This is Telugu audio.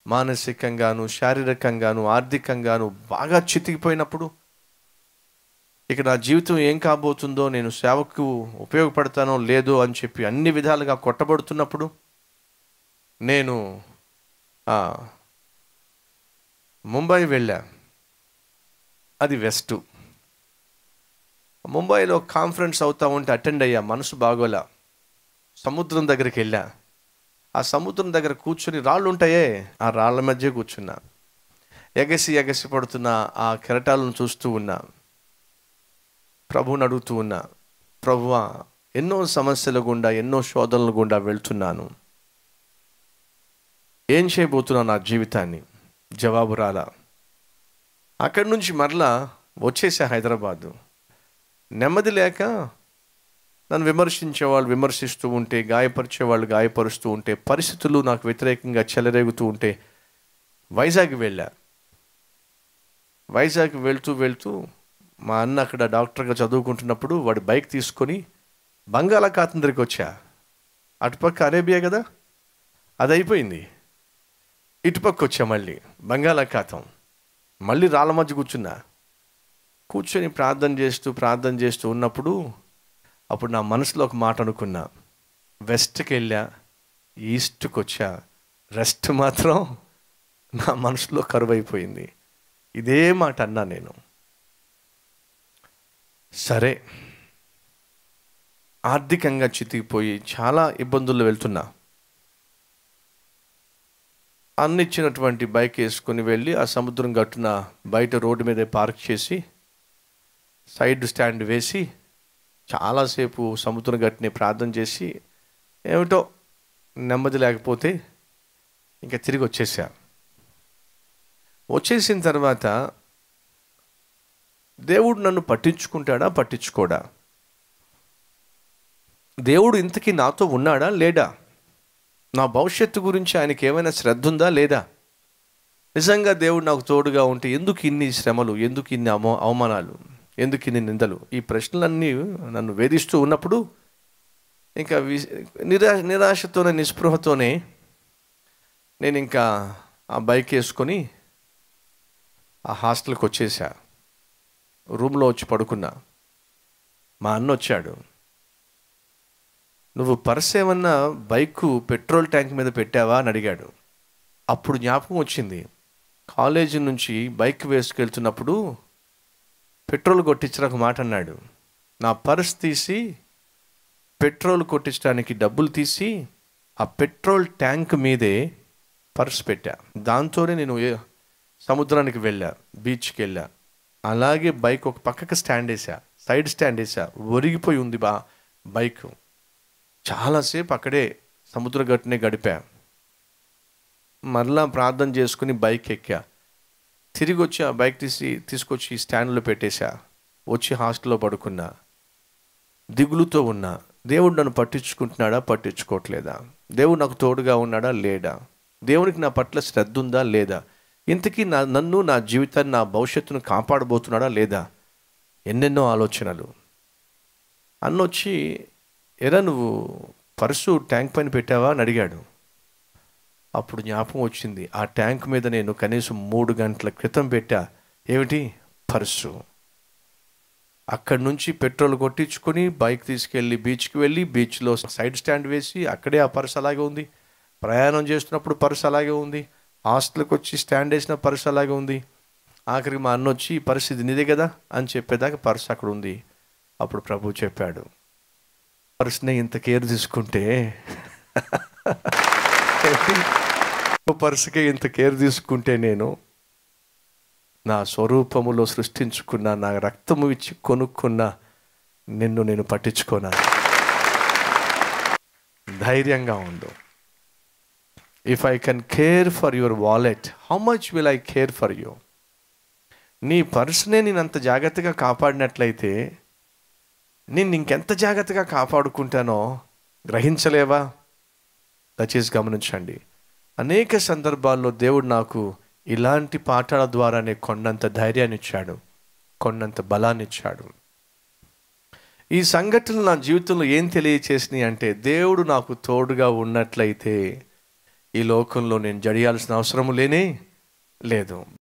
మానసికంగాను, శారీరకంగాను, ఆర్థికంగాను బాగా చితికిపోయినప్పుడు, ఇక నా జీవితం ఏం కాబోతుందో, నేను సేవకు ఉపయోగపడతానో లేదో అని చెప్పి అన్ని విధాలుగా కొట్టబడుతున్నప్పుడు, నేను ముంబై వెళ్ళా. అది వెస్ట్. ముంబైలో కాన్ఫరెన్స్ అవుతా ఉంటే అటెండ్ అయ్యా. మనసు బాగోలా. సముద్రం దగ్గరికి వెళ్ళా. ఆ సముద్రం దగ్గర కూర్చుని, రాళ్ళు ఉంటాయే, ఆ రాళ్ళ మధ్య కూర్చున్నా. ఎగసి ఎగసి పడుతున్న ఆ కెరటాలను చూస్తూ ఉన్నా. ప్రభువుని అడుగుతూ ఉన్నా, ప్రభువా, ఎన్నో సమస్యల గుండా, ఎన్నో శోధనల గుండా వెళ్తున్నాను, ఏం చేయబోతున్నాను నా జీవితాన్ని? జవాబు రాలా. అక్కడి నుంచి మరలా వచ్చేసా హైదరాబాదు. నెమ్మది లేక నన్ను విమర్శించేవాళ్ళు విమర్శిస్తూ ఉంటే, గాయపరిచేవాళ్ళు గాయపరుస్తూ ఉంటే, పరిస్థితులు నాకు వ్యతిరేకంగా చెలరేగుతూ ఉంటే వైజాగ్ వెళ్ళా. వైజాగ్ వెళ్తూ వెళ్తూ మా అన్న అక్కడ డాక్టర్గా చదువుకుంటున్నప్పుడు వాడి బైక్ తీసుకొని బంగాళాఖాతం దగ్గరికి వచ్చా. అటుపక్క అరేబియా కదా, అది అయిపోయింది. ఇటుపక్క వచ్చా మళ్ళీ బంగాళాఖాతం. మళ్ళీ రాళ్ళ మధ్య కూర్చొని ప్రార్థన చేస్తూ ఉన్నప్పుడు, అప్పుడు నా మనసులో ఒక మాట అనుకున్నా, వెస్ట్కి వెళ్ళా, ఈస్ట్కి వచ్చా, రెస్ట్ మాత్రం నా మనసులో కరువైపోయింది. ఇదే మాట అన్నా నేను. సరే, ఆర్థికంగా చితికిపోయి చాలా ఇబ్బందుల్లో వెళ్తున్నా. అన్నిచ్చినటువంటి బైక్ వేసుకొని వెళ్ళి ఆ సముద్రం గట్టున బయట రోడ్డు మీద పార్క్ చేసి, సైడ్ స్టాండ్ వేసి చాలాసేపు సముద్రం గట్టుని ప్రార్థన చేసి, ఏమిటో నెమ్మది లేకపోతే ఇంకా తిరిగి వచ్చేసా. వచ్చేసిన తర్వాత దేవుడు నన్ను పట్టించుకుంటాడా పట్టించుకోడా? దేవుడు ఇంతకీ నాతో ఉన్నాడా లేడా? నా భవిష్యత్తు గురించి ఆయనకి ఏమైనా శ్రద్ధ ఉందా లేదా? నిజంగా దేవుడు నాకు తోడుగా ఉంటే ఎందుకు ఇన్ని శ్రమలు, ఎందుకు ఇన్ని అవమానాలు, ఎందుకు ఇన్ని నిందలు? ఈ ప్రశ్నలన్నీ నన్ను వేధిస్తూ ఉన్నప్పుడు ఇంకా నిరాశతోనే, నిస్పృహతోనే నేను ఇంకా ఆ బైక్ వేసుకొని ఆ హాస్టల్కి వచ్చేసా. రూమ్లో వచ్చి పడుకున్నా. మా అన్న వచ్చాడు. నువ్వు పర్స్ ఏమన్నా బైకు పెట్రోల్ ట్యాంక్ మీద పెట్టావా అని అడిగాడు. అప్పుడు జ్ఞాపకం వచ్చింది, కాలేజీ నుంచి బైక్ వేసుకెళ్తున్నప్పుడు పెట్రోల్ కొట్టించిన ఒక మాట అన్నాడు. నా పర్స్ తీసి పెట్రోల్ కొట్టించడానికి డబ్బులు తీసి ఆ పెట్రోల్ ట్యాంక్ మీదే పర్స్ పెట్టా. దాంతోనే నేను సముద్రానికి వెళ్ళా, బీచ్కి వెళ్ళా. అలాగే బైక్ ఒక పక్కకి స్టాండ్ వేసా, సైడ్ స్టాండ్ వేసా. ఒరిగిపోయి ఉంది బైక్. చాలాసేపు అక్కడే సముద్ర గట్టునే గడిపా. మరలా ప్రార్థన చేసుకుని బైక్ ఎక్కా. తిరిగి వచ్చి ఆ బైక్ తీసుకొచ్చి స్టాండ్లో పెట్టేశా. వచ్చి హాస్టల్లో పడుకున్నా. దిగులుతో ఉన్నా. దేవుడు నన్ను పట్టించుకుంటున్నాడా పట్టించుకోవట్లేదా? దేవుడు నాకు తోడుగా ఉన్నాడా లేడా? దేవునికి నా పట్ల శ్రద్ధ ఉందా లేదా? ఇంతకీ నన్ను, నా జీవితాన్ని, నా భవిష్యత్తును కాపాడబోతున్నాడా లేదా? ఎన్నెన్నో ఆలోచనలు. అన్నొచ్చి, ఎరా నువ్వు పర్సు ట్యాంక్ పైన పెట్టావా అని అడిగాడు. అప్పుడు జ్ఞాపకం వచ్చింది, ఆ ట్యాంక్ మీద నేను కనీసం 3 గంటల క్రితం పెట్టా. ఏమిటి? పర్సు. అక్కడి నుంచి పెట్రోల్ కొట్టించుకొని బైక్ తీసుకెళ్ళి బీచ్కి వెళ్ళి, బీచ్లో సైడ్ స్టాండ్ వేసి అక్కడే ఆ పర్సు అలాగే ఉంది. ప్రయాణం చేస్తున్నప్పుడు పర్సు అలాగే ఉంది. హాస్టల్కి వచ్చి స్టాండ్ వేసిన పర్సు అలాగే ఉంది. ఆఖరికి మా అన్న వచ్చి, ఈ పరిస్థితి నీదే కదా అని చెప్పేదాకా పర్సు అక్కడ ఉంది. అప్పుడు ప్రభువు చెప్పాడు, పర్సునే ఇంత కేర్ తీసుకుంటే పర్సుకే ఇంత కేర్ తీసుకుంటే నేను నా స్వరూపములో సృష్టించుకున్న, నా రక్తము ఇచ్చి కొనుక్కున్న నిన్ను నేను పట్టించుకోనా? ధైర్యంగా ఉండు. If I can care for your wallet, how much will I care for you? నీ పర్సునే నేను అంత జాగ్రత్తగా కాపాడినట్లయితే నేను ఇంకెంత జాగ్రత్తగా కాపాడుకుంటానో గ్రహించలేవా? దయచేసి గమనించండి. అనేక సందర్భాల్లో దేవుడు నాకు ఇలాంటి పాఠాల ద్వారానే కొండంత ధైర్యాన్ని ఇచ్చాడు, కొండంత బలాన్ని ఇచ్చాడు. ఈ సంఘటనలు నా జీవితంలో ఏం తెలియచేసినాయి అంటే, దేవుడు నాకు తోడుగా ఉన్నట్లయితే ఈ లోకంలో నేను జడియాల్సిన అవసరం లేనే లేదు.